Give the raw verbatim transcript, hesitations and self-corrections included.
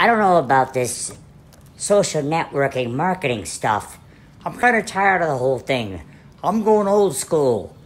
I don't know about this social networking marketing stuff. I'm kind of tired of the whole thing. I'm going old school.